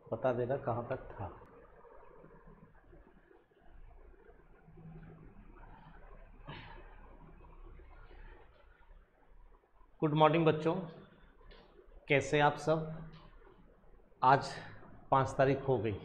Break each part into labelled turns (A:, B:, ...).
A: बता देना कहाँ तक था। गुड मॉर्निंग बच्चों, कैसे आप सब। आज 5 तारीख हो गई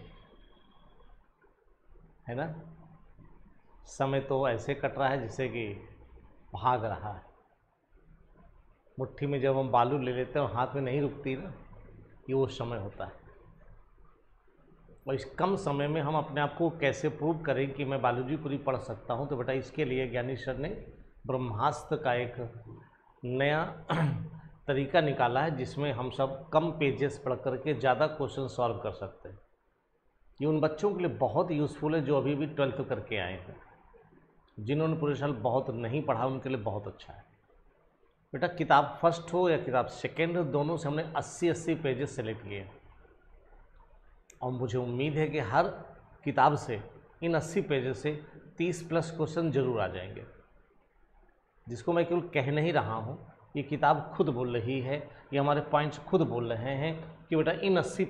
A: है ना। समय तो ऐसे कट रहा है जैसे कि भाग रहा है। मुट्ठी में जब हम बालू ले लेते हैं और हाथ में नहीं रुकती ना, ये वो समय होता है। और इस कम समय में हम अपने आप को कैसे प्रूव करें कि मैं बायोलॉजी पूरी पढ़ सकता हूँ, तो बेटा इसके लिए ज्ञानी सर ने ब्रह्मास्त्र का एक नया तरीका निकाला है, जिसमें हम सब कम पेजेस पढ़ करके ज़्यादा क्वेश्चन सॉल्व कर सकते हैं। ये उन बच्चों के लिए बहुत यूज़फुल है जो अभी भी 12th करके आए हैं। जिन्होंने पूरे साल बहुत नहीं पढ़ा उनके लिए बहुत अच्छा है। बेटा किताब फर्स्ट हो या किताब सेकेंड हो, दोनों से हमने 80-80 पेजेस सेलेक्ट किए और मुझे उम्मीद है कि हर किताब से इन 80 पेजेस से 30+ क्वेश्चन जरूर आ जाएंगे। जिसको मैं केवल कह नहीं रहा हूँ, ये किताब खुद बोल रही है, ये हमारे पॉइंट्स खुद बोल रहे हैं कि बेटा इन 80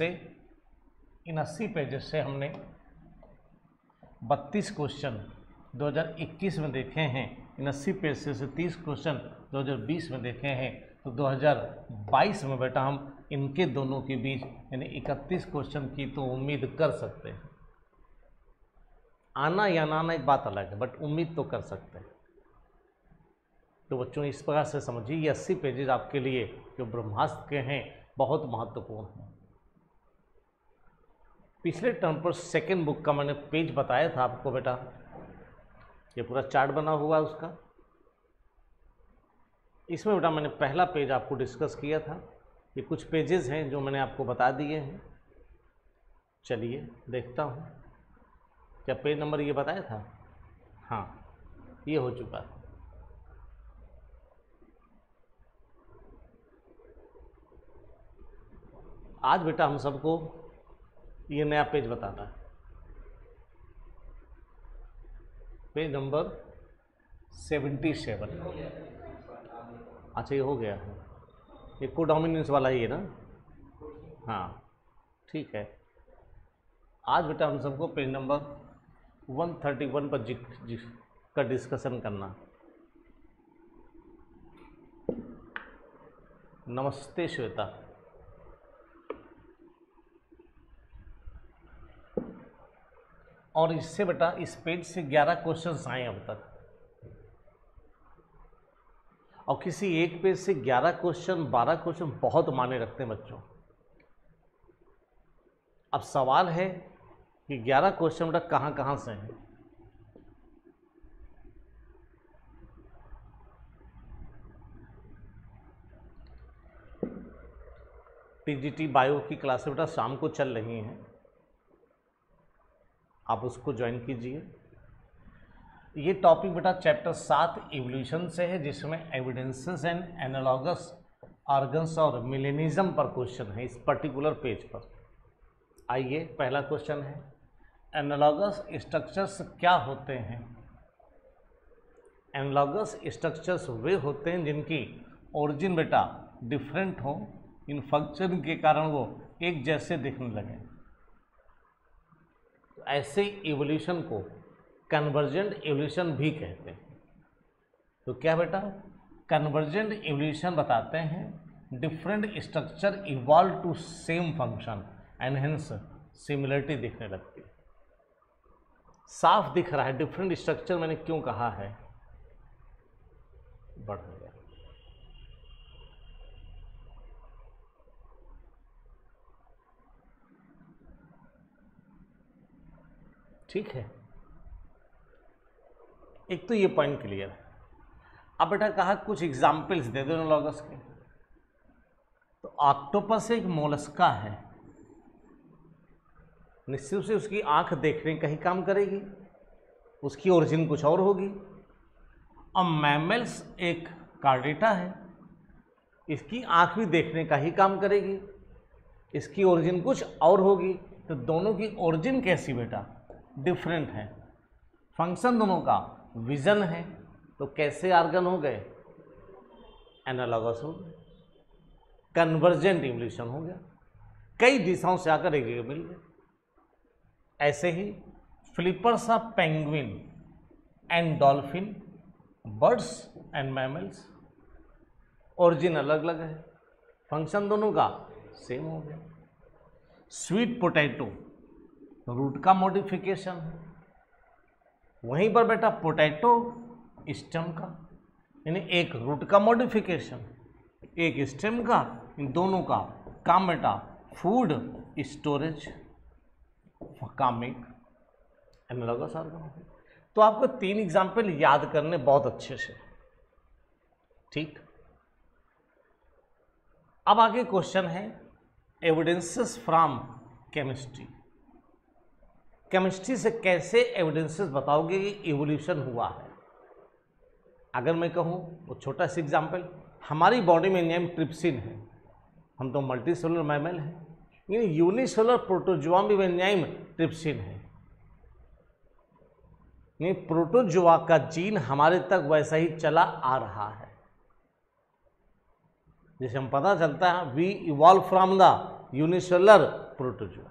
A: पेजेस से हमने 32 क्वेश्चन 2021 में देखे हैं। इन 80 पेज से 30 क्वेश्चन 2020 में देखे हैं, तो 2022 में बेटा हम इनके दोनों के बीच यानी 31 क्वेश्चन की तो उम्मीद कर सकते हैं। आना या ना आना एक बात अलग है, बट उम्मीद तो कर सकते हैं। तो बच्चों इस प्रकार से समझिए, ये 80 पेजेस आपके लिए जो ब्रह्मास्त्र के हैं बहुत महत्वपूर्ण हैं। पिछले टर्म पर सेकेंड बुक का मैंने पेज बताया था आपको बेटा, ये पूरा चार्ट बना हुआ है उसका। इसमें बेटा मैंने पहला पेज आपको डिस्कस किया था। ये कुछ पेजेस हैं जो मैंने आपको बता दिए हैं। चलिए देखता हूँ, क्या पेज नंबर ये बताया था? हाँ, ये हो चुका है। आज बेटा हम सबको ये नया पेज बताता है, पेज नंबर 77। अच्छा ये हो गया है, ये कोडोमिनेंस वाला ही है ना। हाँ ठीक है। आज बेटा हम सबको पेज नंबर 131 पर का डिस्कशन करना। नमस्ते श्वेता। और इससे बेटा इस पेज से 11 क्वेश्चंस आए अब तक, और किसी एक पेज से 11 क्वेश्चन 12 क्वेश्चन बहुत मायने रखते हैं बच्चों। अब सवाल है कि 11 क्वेश्चन बेटा कहाँ कहाँ से हैं। टीजीटी बायो की क्लासेस बेटा शाम को चल रही हैं, आप उसको ज्वाइन कीजिए। ये टॉपिक बेटा चैप्टर 7 इवोल्यूशन से है, जिसमें एविडेंसेस एंड एनालॉगस ऑर्गन्स और मिलेनिज्म पर क्वेश्चन है इस पर्टिकुलर पेज पर। आइए पहला क्वेश्चन है, एनालॉगस स्ट्रक्चर्स क्या होते हैं? एनालॉगस स्ट्रक्चर्स वे होते हैं जिनकी ओरिजिन बेटा डिफरेंट हो, इन फंक्शन के कारण वो एक जैसे दिखने लगे। तो ऐसे इवोल्यूशन को कन्वर्जेंट इवोल्यूशन भी कहते हैं। तो क्या बेटा, कन्वर्जेंट इवोल्यूशन बताते हैं different structure evolve to same function and hence similarity दिखने लगती है। साफ दिख रहा है डिफरेंट स्ट्रक्चर, मैंने क्यों कहा है, बढ़ गया। ठीक है, एक तो ये पॉइंट क्लियर है। अब बेटा कहा कुछ एग्जाम्पल्स दे दो एनालॉगस के। तो ऑक्टोपस एक मोलस्का है, निश्चित रूप से उसकी आंख देखने का ही काम करेगी, उसकी ओरिजिन कुछ और होगी। और मैमल्स एक कार्डेटा है, इसकी आंख भी देखने का ही काम करेगी, इसकी ओरिजिन कुछ और होगी। तो दोनों की ओरिजिन कैसी बेटा, डिफरेंट है। फंक्शन दोनों का विजन है, तो कैसे ऑर्गन हो गए, एनालॉगस हो गए, कन्वर्जेंट इवोल्यूशन हो गया। कई दिशाओं से आकर एक जगह मिल गए। ऐसे ही flippers of penguin and dolphin, birds and mammals, origin अलग अलग है, फंक्शन दोनों का सेम हो गया। स्वीट पोटैटो रूट का मॉडिफिकेशन है, वहीं पर बेटा पोटैटो स्टेम का, यानी एक रूट का मॉडिफिकेशन एक स्टेम का, इन दोनों का काम बेटा फूड स्टोरेज काम में एनालॉगस ऑर्गन। तो आपको 3 एग्जाम्पल याद करने बहुत अच्छे से, ठीक। अब आगे क्वेश्चन है एविडेंसेस फ्रॉम केमिस्ट्री। केमिस्ट्री से कैसे एविडेंसेस बताओगे कि इवोल्यूशन हुआ है। अगर मैं कहूँ वो छोटा सा एग्जाम्पल, हमारी बॉडी में एंजाइम ट्रिप्सिन है, हम तो मल्टी सेलुलर मैमल हैं, यानी यूनिसेलुलर प्रोटोजोआ में एंजाइम ट्रिप्सिन है, यानी प्रोटोजोआ का जीन हमारे तक वैसा ही चला आ रहा है। जैसे हम पता चलता है we evolve from the unicellular protozoa,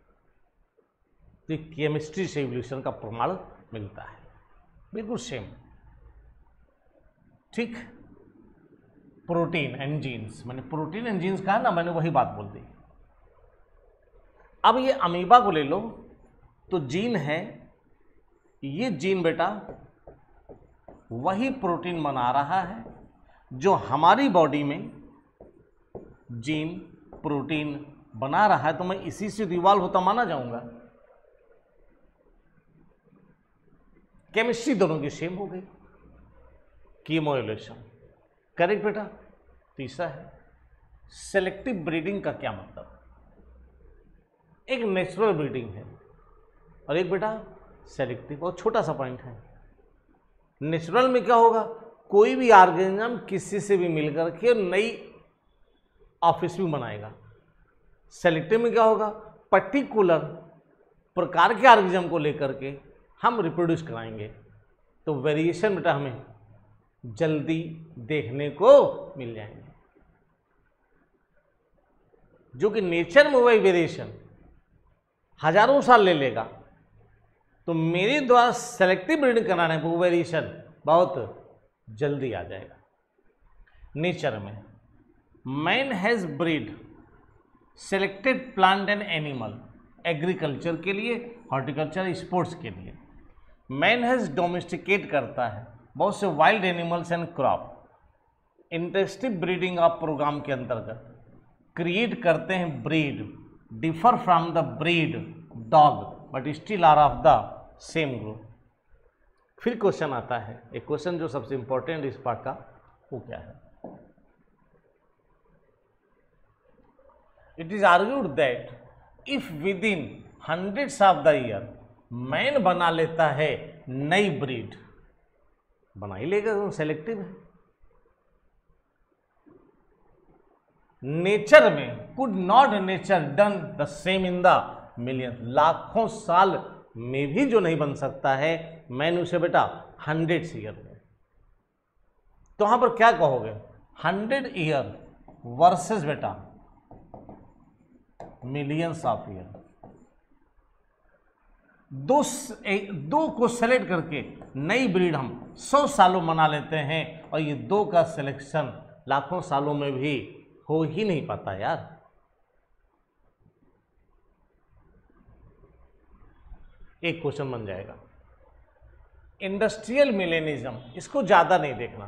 A: तो केमिस्ट्री से इवोल्यूशन का प्रमाण मिलता है, बिल्कुल सेम, ठीक। प्रोटीन एंड जीन्स, मैंने प्रोटीन एंड जीन्स कहा ना, मैंने वही बात बोल दी। अब ये अमीबा को ले लो, तो जीन है, ये जीन बेटा वही प्रोटीन बना रहा है जो हमारी बॉडी में जीन प्रोटीन बना रहा है, तो मैं इसी से इवॉल्व होता माना जाऊंगा। केमिस्ट्री दोनों की सेम हो गई। कीमोएलेशन करेक्ट बेटा। तीसरा है सेलेक्टिव ब्रीडिंग का क्या मतलब। एक नेचुरल ब्रीडिंग है और एक बेटा सेलेक्टिव, बहुत छोटा सा पॉइंट है। नेचुरल में क्या होगा, कोई भी ऑर्गेनिज्म किसी से भी मिलकर के नई ऑफिस भी बनाएगा। सेलेक्टिव में क्या होगा, पर्टिकुलर प्रकार के ऑर्गेनिज्म को लेकर के हम रिप्रोड्यूस कराएंगे, तो वेरिएशन बेटा हमें जल्दी देखने को मिल जाएंगे। जो कि नेचर में वही वेरिएशन हजारों साल ले लेगा, तो मेरे द्वारा सेलेक्टिव ब्रीडिंग कराने वो वेरिएशन बहुत जल्दी आ जाएगा। नेचर में man has breed selected plant and animal, agriculture के लिए, हॉर्टिकल्चर, स्पोर्ट्स के लिए। मैन हैज डोमेस्टिकेट करता है बहुत से wild animals and crop. Intensive breeding of program के अंतर्गत क्रिएट करते हैं breed, differ from the breed dog but still are of the same group. फिर क्वेश्चन आता है, एक क्वेश्चन जो सबसे इंपॉर्टेंट इस पार्ट का, वो क्या है। It is argued that if within hundreds of the year man बना लेता है नई ब्रीड, बना ही लेगा, वो सेलेक्टिव है। नेचर में could not nature done the same in the million, लाखों साल में भी जो नहीं बन सकता है, मैंने उसे बेटा 100 ईयर में। तो वहां पर क्या कहोगे, 100 ईयर वर्सेस बेटा मिलियंस ऑफ ईयर। दो को सेलेक्ट करके नई ब्रीड हम 100 सालों बना लेते हैं, और ये 2 का सिलेक्शन लाखों सालों में भी हो ही नहीं पाता यार। एक क्वेश्चन बन जाएगा इंडस्ट्रियल मिलेनिज्म, इसको ज्यादा नहीं देखना।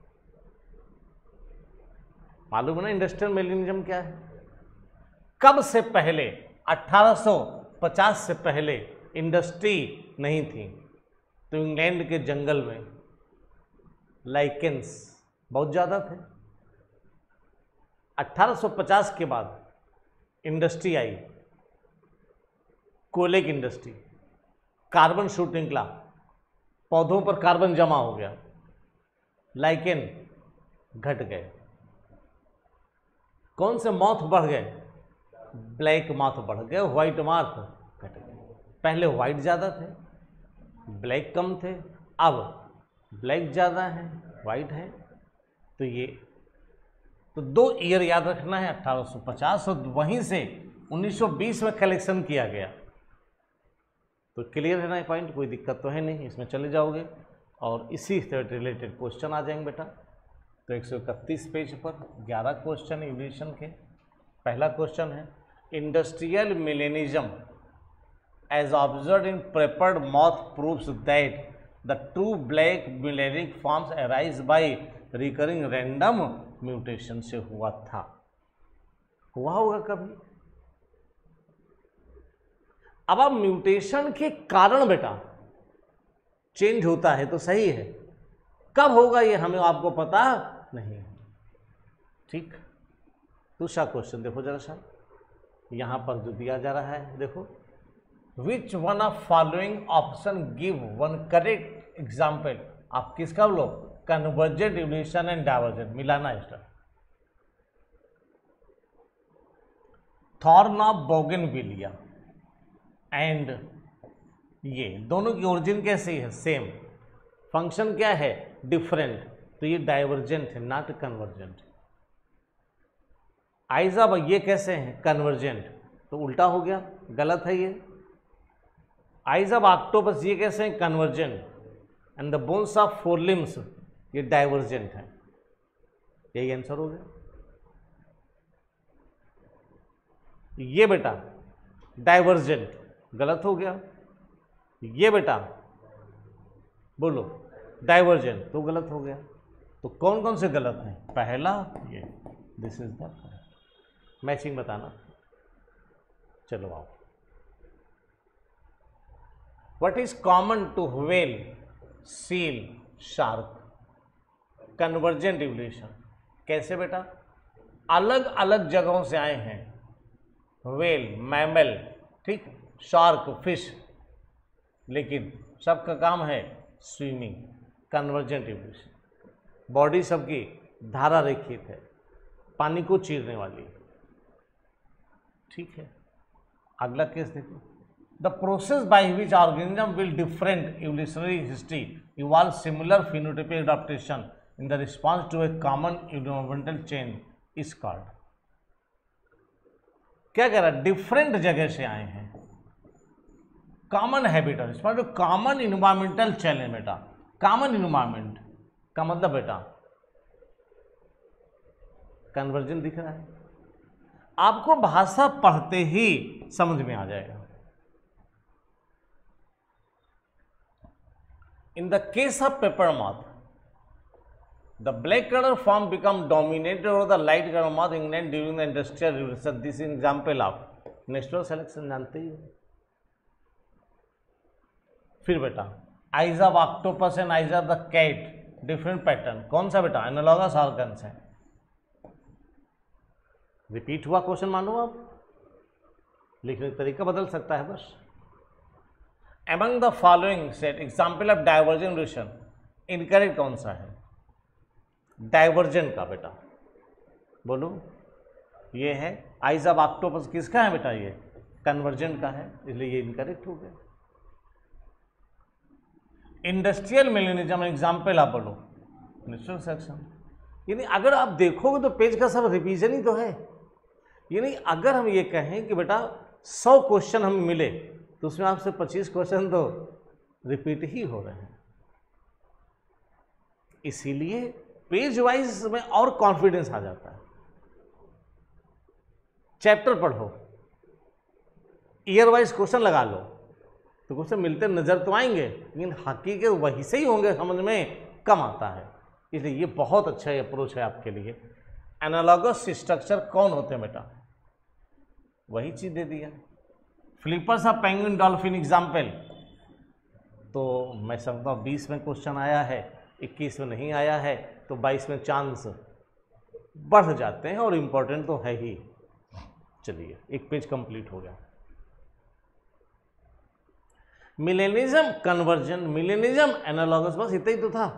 A: मालूम है ना इंडस्ट्रियल मिलेनिज्म क्या है। कब से पहले, 1850 से पहले इंडस्ट्री नहीं थी, तो इंग्लैंड के जंगल में लाइकेंस बहुत ज़्यादा थे। 1850 के बाद इंडस्ट्री आई, कोयले की इंडस्ट्री, कार्बन शूटिंग निकला, पौधों पर कार्बन जमा हो गया, लाइकेन घट गए। कौन से मॉथ बढ़ गए, ब्लैक मॉथ बढ़ गए, व्हाइट मॉथ घट गए। पहले व्हाइट ज़्यादा थे, ब्लैक कम थे, अब ब्लैक ज़्यादा है, व्हाइट है। तो ये तो 2 ईयर याद रखना है, 1850, और वहीं से 1920 में कलेक्शन किया गया। तो क्लियर है ना पॉइंट, कोई दिक्कत तो है नहीं, इसमें चले जाओगे और इसी से रिलेटेड क्वेश्चन आ जाएंगे बेटा। तो 131 पेज पर 11 क्वेश्चन इवोल्यूशन के। पहला क्वेश्चन है industrial melanism as observe in peppered moth proves that the true black melanic forms arise by recurring random mutation से हुआ था। हुआ होगा कभी। अब आप म्यूटेशन के कारण बेटा चेंज होता है तो सही है, कब होगा ये हमें आपको पता नहीं है। ठीक, दूसरा क्वेश्चन देखो जरा सा, यहां पर जो दिया जा रहा है देखो, which one of following option give one correct example. आप किसका लो, कन्वर्जेंट इवोल्यूशन एंड डाइवर्जेंट, मिलाना start. Thorn of bougainvillea and ये दोनों की ओरिजिन कैसी है, सेम, फंक्शन क्या है, डिफरेंट, तो ये डाइवर्जेंट है नॉट कन्वर्जेंट। आइज़ा ये कैसे हैं, कन्वर्जेंट, तो उल्टा हो गया, गलत है ये। आइज़ ऑफ ऑक्टोपस ये कैसे हैं, convergent, and the bones of four limbs ये डाइवर्जेंट है। यही आंसर हो गया। ये बेटा डाइवर्जेंट, गलत हो गया। ये बेटा बोलो डाइवर्जेंट, तो गलत हो गया। तो कौन कौन से गलत हैं, पहला ये, दिस इज द मैचिंग बताना। चलो आओ, what is common to whale, seal, shark, convergent evolution. कैसे बेटा, अलग अलग जगहों से आए हैं, व्हेल, मैमल, ठीक, शार्क, फिश, लेकिन सबका काम है स्विमिंग, कन्वर्जेंट इवोल्यूशन। बॉडी सबकी धारा रेखित है, पानी को चीरने वाली, ठीक है। अगला केस देखो, the process by which organism will different evolutionary history evolve similar phenotypic adaptation in the response to a common environmental change is called. क्या कह रहा है, डिफरेंट जगह से आए हैं, common habit, common environmental challenge. बेटा कॉमन इन्वायरमेंट का मतलब बेटा कन्वर्जन दिख रहा है, आपको भाषा पढ़ते ही समझ में आ जाएगा। In the case of paper moth the black colour form become dominated over the light colour moth England during the industrial revolution. This example of natural selection, जानते ही हो। फिर बेटा eyes of octopus and eyes of the cat different pattern, कौन सा बेटा, analogous organs है। Repeat हुआ क्वेश्चन मानो आप, लिखने का तरीका बदल सकता है बस। Among the following set example of divergent evolution, incorrect कौन सा है, डाइवर्जेंट का बेटा, बोलो। ये है आइज ऑफ ऑक्टोपस, किसका है बेटा, ये कन्वर्जेंट का है, इसलिए ये इनकरेक्ट हो गया। इंडस्ट्रियल मिलेनिज्म एग्जाम्पल आप बोलो, नेचुरल सेलेक्शन। यानी अगर आप देखोगे तो पेज का सब रिवीजन ही तो है। यानी अगर हम ये कहें कि बेटा 100 क्वेश्चन हमें मिले तो उसमें आपसे 25 क्वेश्चन तो रिपीट ही हो रहे हैं। इसीलिए पेज वाइज में और कॉन्फिडेंस आ जाता है। चैप्टर पढ़ो, ईयर वाइज क्वेश्चन लगा लो तो क्वेश्चन मिलते नजर तो आएंगे, लेकिन हकीकत वही से ही होंगे, समझ में कम आता है। इसलिए ये बहुत अच्छा अप्रोच है आपके लिए। एनालॉगस स्ट्रक्चर कौन होते हैं बेटा, वही चीज दे दिया। Flippers of penguin dolphin example, तो मैं समझता हूँ 20 में क्वेश्चन आया है, 21 में नहीं आया है, तो 22 में चांस बढ़ जाते हैं और इम्पोर्टेंट तो है ही। चलिए एक पेज कंप्लीट हो गया। मिलेनिज्म, कन्वर्जन, मिलेनिज्म, एनालॉगस, बस इतना ही तो था।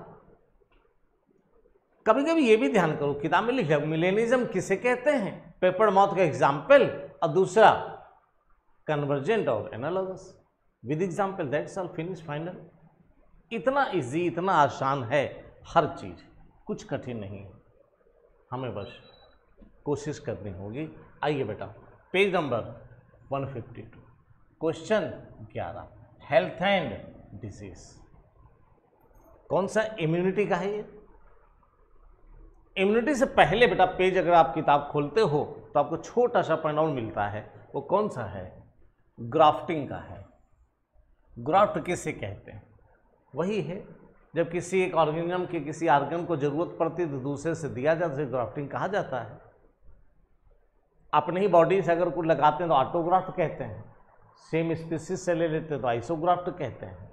A: कभी कभी ये भी ध्यान करो, किताब में लिखा मिलेनिज्म किसे कहते हैं, पेपर माउथ का एग्जाम्पल, और दूसरा कन्वर्जेंट और analogous with example, that's all, finish, final. इतना इजी, इतना आसान है हर चीज, कुछ कठिन नहीं है, हमें बस कोशिश करनी होगी। आइए बेटा page number 152, question 11, health and disease. कौन सा इम्यूनिटी का है ये? इम्यूनिटी से पहले बेटा पेज अगर आप किताब खोलते हो तो आपको छोटा सा पॉइंट आउट मिलता है, वो कौन सा है? ग्राफ्टिंग का है। ग्राफ्ट किसे कहते हैं? वही है जब किसी एक ऑर्गेनिज्म के किसी ऑर्गन को जरूरत पड़ती है तो दूसरे से दिया जाता है, ग्राफ्टिंग कहा जाता है। अपने ही बॉडी से अगर कुछ लगाते हैं तो ऑटोग्राफ्ट कहते हैं, सेम स्पीसीज से ले लेते हैं तो आइसोग्राफ्ट कहते हैं,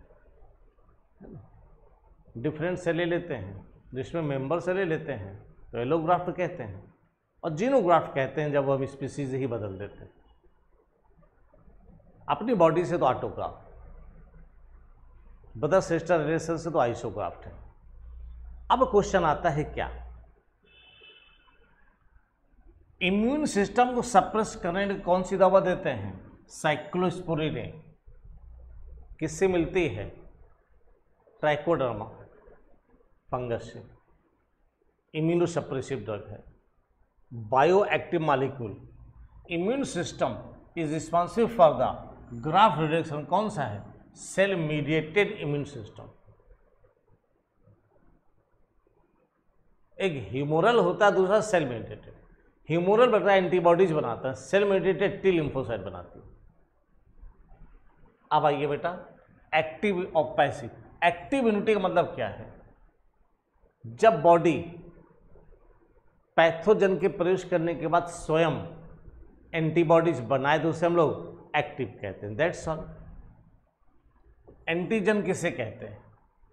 A: डिफरेंट से ले लेते हैं जिसमें मेंबर से ले लेते हैं तो एलोग्राफ्ट कहते हैं, और जीनोग्राफ्ट कहते हैं जब हम स्पीसीज ही बदल देते हैं। अपनी बॉडी से तो ऑटोग्राफ्ट, ब्रदर सिस्टर रिलेशन से तो आइसोग्राफ्ट है। अब क्वेश्चन आता है क्या? इम्यून सिस्टम को सप्रेस करने की कौन सी दवा देते हैं? साइक्लोस्पोरिन। किससे मिलती है? ट्राइकोडर्मा फंगस से। इम्यूनोसप्रेसिव ड्रग है, bioactive molecule. Immune system is responsive for the graft reduction. कौन सा है? Cell mediated immune system. एक ह्यूमोरल होता है, दूसरा सेल मीडिएटेड। ह्यूमोरल बेटा एंटीबॉडीज बनाता है, सेल मीडिएटेड टी लिम्फोसाइट बनाती है। अब आइए बेटा एक्टिव और पैसिव। एक्टिव इम्यूनिटी का मतलब क्या है? जब बॉडी पैथोजन के प्रवेश करने के बाद स्वयं एंटीबॉडीज बनाए तो उसे हम लोग एक्टिव कहते हैं। That's all. एंटीजन किसे कहते हैं?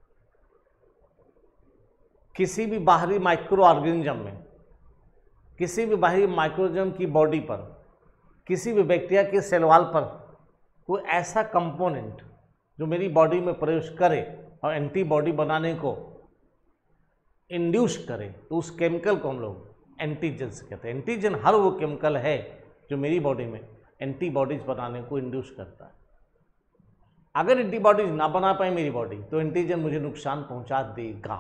A: किसी भी बाहरी माइक्रो ऑर्गेनिज्म में, किसी भी बाहरी माइक्रोऑर्गेनिज्म की बॉडी पर, किसी भी बैक्टीरिया के सेल वॉल पर कोई ऐसा कंपोनेंट जो मेरी बॉडी में प्रवेश करे और एंटीबॉडी बनाने को इंड्यूस करे तो उस केमिकल को हम लोग एंटीजन कहते हैं। एंटीजन हर वो केमिकल है जो मेरी बॉडी में एंटीबॉडीज बनाने को इंड्यूस करता है। अगर एंटीबॉडीज ना बना पाए मेरी बॉडी तो एंटीजन मुझे नुकसान पहुंचा देगा।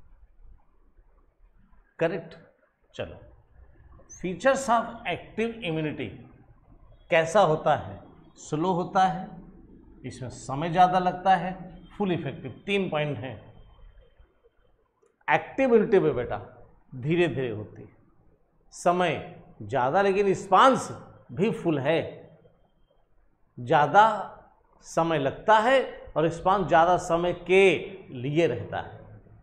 A: करेक्ट? चलो, फीचर्स ऑफ एक्टिव इम्यूनिटी कैसा होता है? स्लो होता है, इसमें समय ज़्यादा लगता है, फुल इफेक्टिव। 3 पॉइंट हैं। एक्टिव इम्यूनिटी में बेटा धीरे धीरे होती है, समय ज़्यादा, लेकिन रिस्पांस भी फुल है। ज़्यादा समय लगता है और रिस्पांस ज़्यादा समय के लिए रहता है।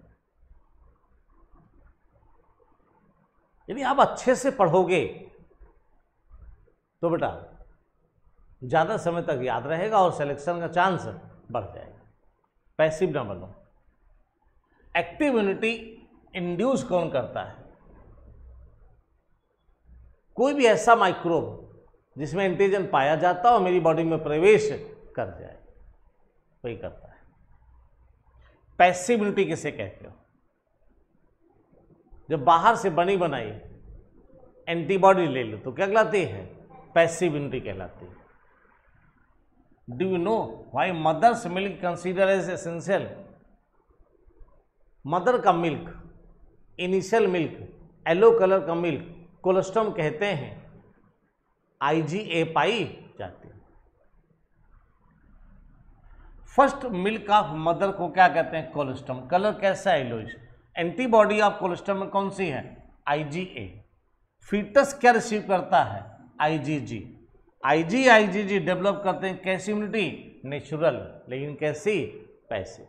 A: यदि आप अच्छे से पढ़ोगे तो बेटा ज़्यादा समय तक याद रहेगा और सिलेक्शन का चांस बढ़ जाएगा। पैसिव ना बनो। एक्टिव इम्यूनिटी इंड्यूस कौन करता है? कोई भी ऐसा माइक्रोब जिसमें एंटीजन पाया जाता है और मेरी बॉडी में प्रवेश कर जाए, वही करता है। पैसिव इम्यूनिटी किसे कहते हो? जब बाहर से बनी बनाई एंटीबॉडी ले लो तो क्या कहलाती है? पैसिव इम्यूनिटी कहलाती है। Do you know why mother's milk consider as essential? Mother का milk, initial milk, yellow colour का मिल्क कोलेस्ट्रॉम कहते हैं। IgA पाई जाती है। फर्स्ट मिल्क ऑफ मदर को क्या कहते हैं? कोलेस्ट्रॉम। कलर कैसा है? येलोइश। एंटीबॉडी ऑफ कोलेस्ट्रॉम में कौन सी है? IgA। फीटस क्या रिसीव करता है? IgG। IgG डेवलप करते हैं कैसी इम्यूनिटी? नेचुरल, लेकिन कैसी? पैसिव।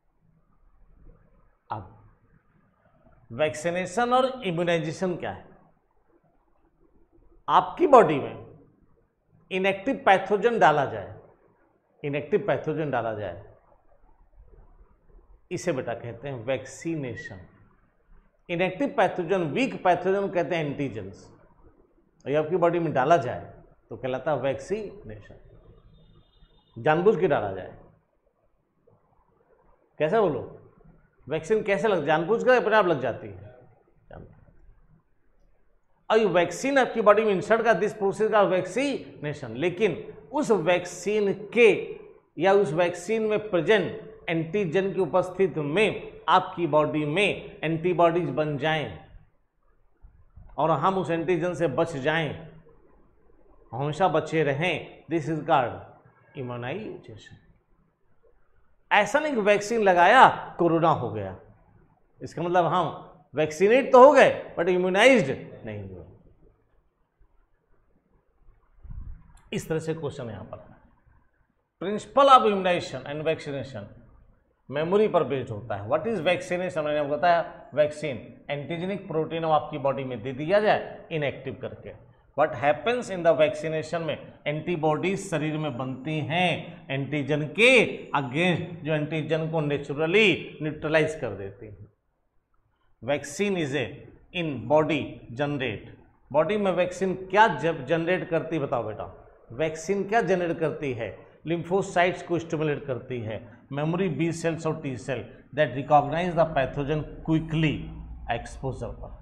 A: अब वैक्सीनेशन और इम्यूनाइजेशन क्या है? आपकी बॉडी में इनएक्टिव पैथोजन डाला जाए, इनएक्टिव पैथोजन डाला जाए, इसे बेटा कहते हैं vaccination. Inactive pathogen, weak pathogen कहते हैं एंटीजेंस, ये आपकी बॉडी में डाला जाए तो कहलाता है वैक्सीनेशन। जानबूझ के डाला जाए, कैसे बोलो? वैक्सीन कैसे लग, जानबूझ कर अपने आप लग जाती है। और ये वैक्सीन आपकी बॉडी में इंसर्ट का दिस प्रोसेस का वैक्सीनेशन, लेकिन उस वैक्सीन के या उस वैक्सीन में प्रेजेंट एंटीजन की उपस्थिति में आपकी बॉडी में एंटीबॉडीज बन जाएं और हम उस एंटीजन से बच जाएं हमेशा बचे रहें, दिस इज कॉल्ड इम्यूनाइजेशन। ऐसा नहीं कि वैक्सीन लगाया कोरोना हो गया, इसका मतलब हम वैक्सीनेट तो हो गए बट इम्यूनाइज्ड नहीं हुए। इस तरह से क्वेश्चन यहां पर है। Principle of immunization and vaccination memory पर बेस्ड होता है। व्हाट इज वैक्सीनेशन, मैंने आपको बताया वैक्सीन एंटीजेनिक प्रोटीन आपकी बॉडी में दे दिया जाए इनएक्टिव करके। What happens in the vaccination में एंटीबॉडीज शरीर में बनती हैं एंटीजन के अगेंस्ट, जो एंटीजन को नेचुरली न्यूट्रलाइज कर देती हैं। Vaccine is a in body generate, body में वैक्सीन क्या जब जनरेट करती, बताओ बेटा, वैक्सीन क्या जनरेट करती है? लिम्फोसाइट्स को स्टिमुलेट करती है, मेमोरी बी सेल्स और T cell that recognize the pathogen quickly exposure पर।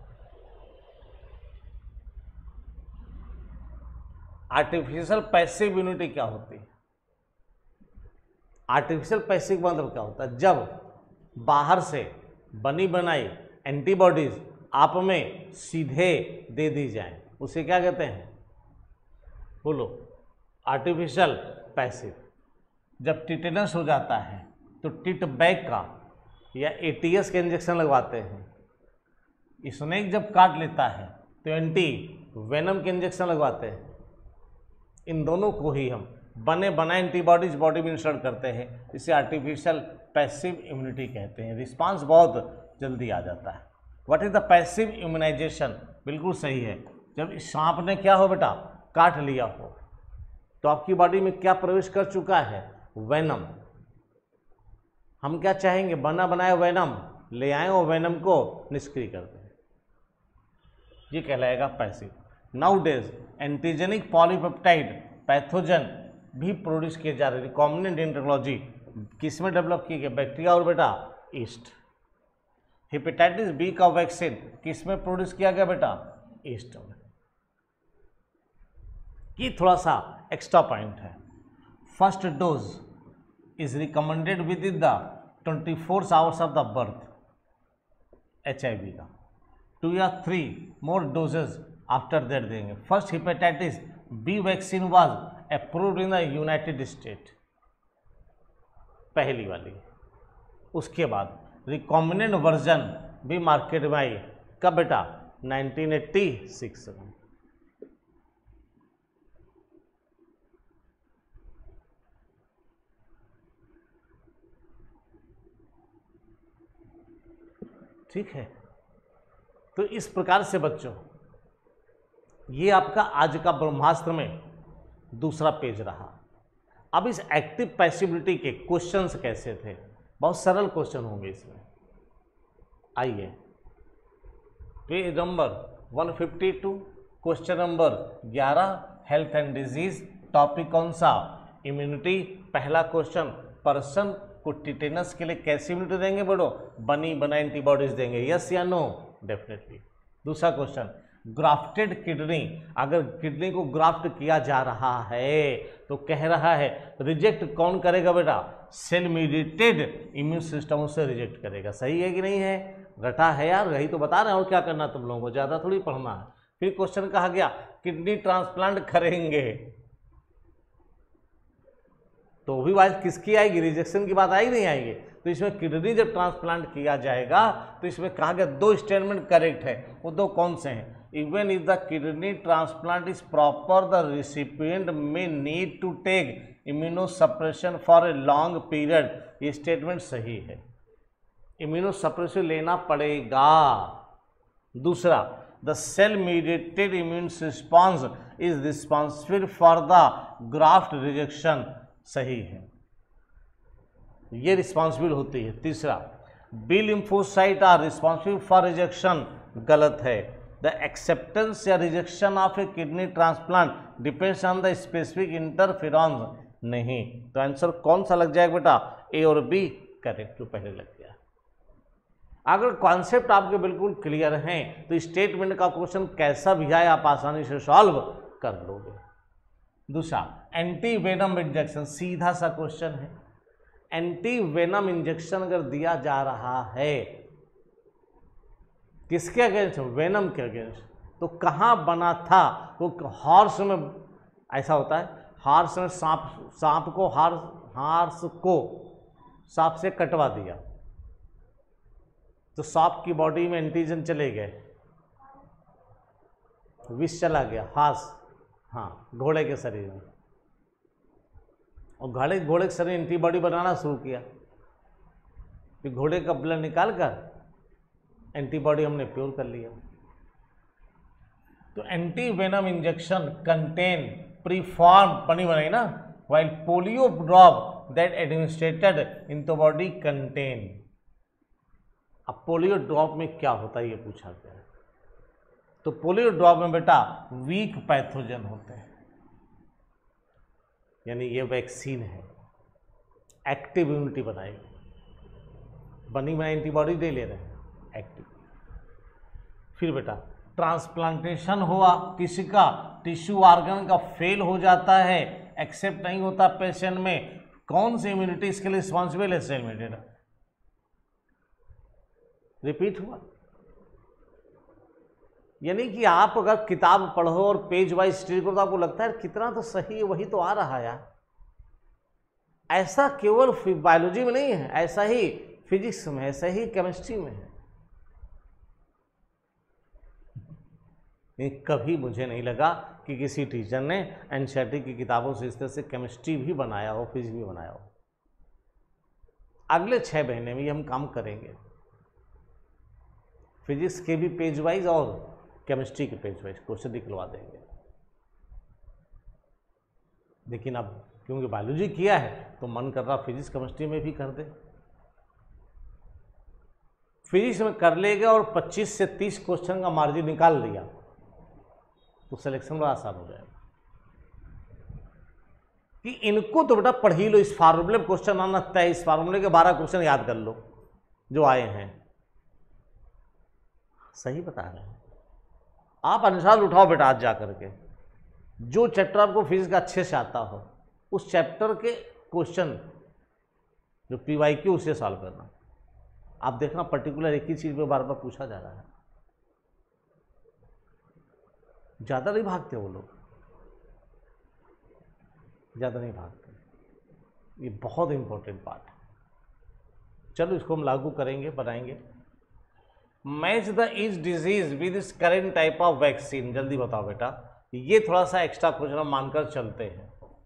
A: आर्टिफिशियल पैसिव इम्यूनिटी क्या होती है? आर्टिफिशियल पैसिव मतलब क्या होता है? जब बाहर से बनी बनाई एंटीबॉडीज आप में सीधे दे दी जाए, उसे क्या कहते हैं? बोलो, आर्टिफिशियल पैसिव। जब टिटेनस हो जाता है तो टिट बैग का या एटीएस के इंजेक्शन लगवाते हैं। स्नेक जब काट लेता है तो एंटी वेनम के इंजेक्शन लगवाते हैं। इन दोनों को ही हम बने बनाए एंटीबॉडीज बॉडी में इंसर्ट करते हैं, इसे आर्टिफिशियल पैसिव इम्यूनिटी कहते हैं। रिस्पांस बहुत जल्दी आ जाता है। What is the passive immunization? बिल्कुल सही है, जब सांप ने क्या हो बेटा, काट लिया हो तो आपकी बॉडी में क्या प्रवेश कर चुका है? वेनम। हम क्या चाहेंगे? बना बनाया वेनम ले आए और वेनम को निष्क्रिय कर दें, ये कहलाएगा passive. Nowadays antigenic polypeptide pathogen भी प्रोड्यूस किए जा रहे हैं। रिकॉम्बिनेंट इंटेग्रोलॉजी किस में डेवलप की गई? बैक्टीरिया और बेटा ईस्ट। हेपेटाइटिस बी का वैक्सीन किस में प्रोड्यूस किया गया बेटा? ईस्ट में। ये थोड़ा सा एक्स्ट्रा पॉइंट है। First dose is recommended within the 24 hours of the birth, HIV का 2 या 3 मोर डोजेज आफ्टर दैट देंगे। First hepatitis B vaccine was approved in the United State, पहली वाली। उसके बाद रिकॉम्बिनेंट वर्जन भी मार्केट में आई, कब बेटा? 1986 में। ठीक है, तो इस प्रकार से बच्चों ये आपका आज का ब्रह्मास्त्र में दूसरा पेज रहा। अब इस एक्टिव पैसिबिलिटी के क्वेश्चंस कैसे थे? बहुत सरल क्वेश्चन होंगे इसमें। आइए, page number 152, question number 11, health and disease. Topic कौन सा? इम्यूनिटी। पहला क्वेश्चन, पर्सन को टिटेनस के लिए कैसी इम्यूनिटी देंगे बड़ो? बनी बनाई एंटीबॉडीज देंगे, यस या नो? डेफिनेटली। दूसरा क्वेश्चन, ग्राफ्टेड किडनी, अगर किडनी को ग्राफ्ट किया जा रहा है तो कह रहा है रिजेक्ट कौन करेगा बेटा? सेल मीडिएटेड इम्यून सिस्टम उसे रिजेक्ट करेगा। सही है कि नहीं है? रटा है यार, यही तो बता रहे हैं, और क्या करना तुम लोगों को, ज़्यादा थोड़ी पढ़ना है। फिर क्वेश्चन कहा गया किडनी ट्रांसप्लांट करेंगे तो भी बात किसकी आएगी? रिजेक्शन की बात आएगी नहीं आएगी? तो इसमें किडनी जब ट्रांसप्लांट किया जाएगा तो इसमें कहा गया 2 स्टेटमेंट करेक्ट है। वो 2 कौन से हैं? Even if the kidney transplant is proper the recipient may need to take immunosuppression for a long period. ये स्टेटमेंट सही है, इम्यूनोसप्रेशन लेना पड़ेगा। दूसरा, the cell mediated immune response is responsible for the graft rejection, सही है, ये responsible होती है। तीसरा, B lymphocyte are responsible for rejection, गलत है। द एक्सेप्टेंस या rejection of a kidney transplant depends on the specific interferons, नहीं। तो आंसर कौन सा लग जाएगा बेटा? ए और बी करेक्ट, जो पहले लग गया। अगर कॉन्सेप्ट आपके बिल्कुल क्लियर हैं तो स्टेटमेंट का क्वेश्चन कैसा भी आए आप आसानी से सॉल्व कर लोगे। दूसरा, एंटी वेनम इंजेक्शन, सीधा सा क्वेश्चन है। एंटी वेनम इंजेक्शन अगर दिया जा रहा है किसके अगेंस्ट? वेनम के अगेंस्ट, तो कहाँ बना था? वो हॉर्स में ऐसा होता है, हॉर्स में सांप को सांप से कटवा दिया तो सांप की बॉडी में एंटीजन चले गए, विष चला गया घोड़े के शरीर में, और घोड़े के शरीर एंटीबॉडी बनाना शुरू किया, फिर घोड़े का ब्लड निकाल कर एंटीबॉडी हमने प्योर कर लिया। तो antivenom injection contain preform बनी बनाई ना, while polio drop that administrated in the body contain. अब पोलियो ड्रॉप में क्या होता है ये पूछा गया है। तो पोलियो ड्रॉप में बेटा वीक पैथोजन होते हैं, यानी ये वैक्सीन है, एक्टिव इम्यूनिटी बनाएगी, बनी बनाई एंटीबॉडी दे ले रहे हैं एक्टिव। फिर बेटा ट्रांसप्लांटेशन हुआ, किसी का टिश्यू ऑर्गन का फेल हो जाता है, एक्सेप्ट नहीं होता पेशेंट में, कौन सी इम्यूनिटी इसके लिए रिस्पॉन्सिबल है? Cell immunity. रिपीट हुआ, यानी कि आप अगर किताब पढ़ो और पेज वाइज स्टडी करो तो आपको लगता है कितना तो सही है, वही तो आ रहा है यार। ऐसा केवल बायोलॉजी में नहीं है, ऐसा ही फिजिक्स में, ऐसा ही केमिस्ट्री में है। कभी मुझे नहीं लगा कि किसी टीचर ने एनसीईआरटी की किताबों से इस तरह से केमिस्ट्री भी बनाया हो, फिजिक्स भी बनाया हो। अगले 6 महीने में ये हम काम करेंगे, फिजिक्स के भी पेज वाइज और केमिस्ट्री के पेज वाइज क्वेश्चन निकलवा देंगे। लेकिन अब क्योंकि बायोलॉजी किया है तो मन कर रहा फिजिक्स केमिस्ट्री में भी कर दे। फिजिक्स में कर लेगा और 25 से 30 क्वेश्चन का मार्जिन निकाल लिया तो सिलेक्शन बड़ा आसान हो जाएगा। कि इनको तो बेटा पढ़ ही लो, इस फार्मूले में क्वेश्चन आना तय, इस फार्मूले के 12 क्वेश्चन याद कर लो जो आए हैं। सही बता रहे हैं आप, अनुसार उठाओ बेटा आज जा करके, जो चैप्टर आपको फिजिक्स का अच्छे से आता हो उस चैप्टर के क्वेश्चन जो पीवाईक्यू उसे सॉल्व करना। आप देखना पर्टिकुलर एक ही चीज में बार बार पूछा जा रहा है, ज्यादा नहीं भागते वो लोग, ज्यादा नहीं भागते। ये बहुत इंपॉर्टेंट पार्ट है। चलो इसको हम लागू करेंगे, बनाएंगे। Match the each disease with its current type of vaccine. जल्दी बताओ बेटा, ये थोड़ा सा एक्स्ट्रा क्वेश्चन हम मानकर चलते हैं।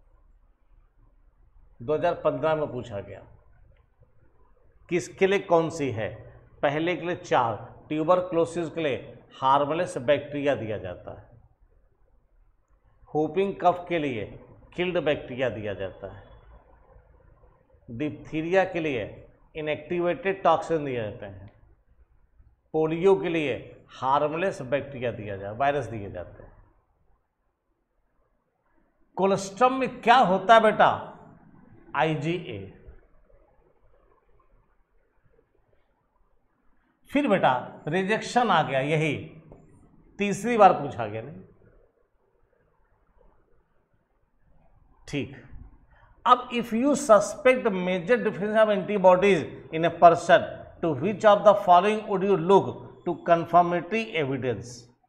A: 2015 में पूछा गया, किसके लिए कौन सी है? पहले के लिए 4, ट्यूबरक्लोसिस के लिए हार्मलेस बैक्टीरिया दिया जाता है, होपिंग कफ के लिए किल्ड बैक्टीरिया दिया जाता है, डिप्थीरिया के लिए इनएक्टिवेटेड टॉक्सिन दिए जाते हैं, पोलियो के लिए हार्मलेस बैक्टीरिया दिया जाए, वायरस दिए जाते हैं। कोलेस्ट्रम में क्या होता है बेटा? IgA। फिर बेटा रिजेक्शन आ गया, यही तीसरी बार पूछा गया नहीं, ठीक। अब if you suspect major difference of antibodies in a person, to which of the following would you look to confirmatory evidence?